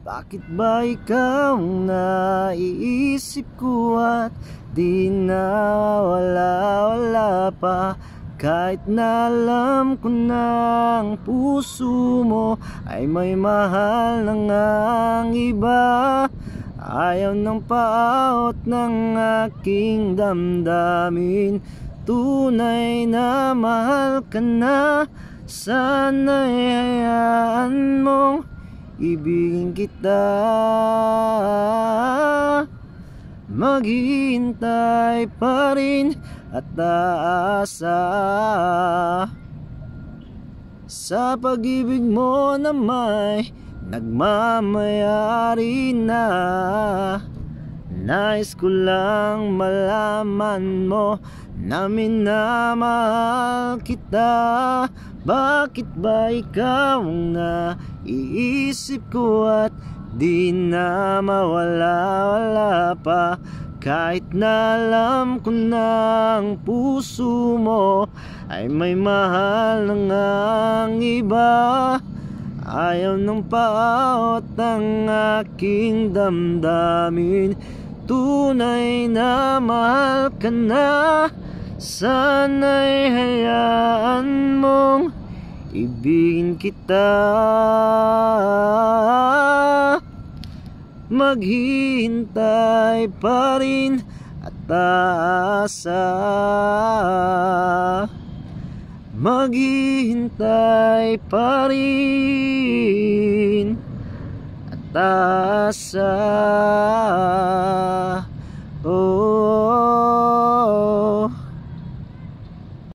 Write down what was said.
Bakit ba ikaw ang naiisip ko at di na wala pa? Kahit na alam ko na ang puso mo ay may mahal na ngang iba. Ayaw ng paot ng aking damdamin, tunay na mahal ka na. Sana'y hayaan mong ibigin kita. Maghihintay pa rin at aasa sa pag-ibig mo na may nagmamayari na. Nais ko lang malaman mo na minamahal kita. Bakit ba ikaw ang naiisip ko at di na mawala pa? Kahit na alam ko na ang puso mo ay may mahal na ngang iba. Ayaw ng paot ang aking damdamin, tunay na mahal ka na. Sana'y hayaan mong ibigin kita. Maghihintay pa rin at aasa. Maghihintay pa rin at aasa. Oh.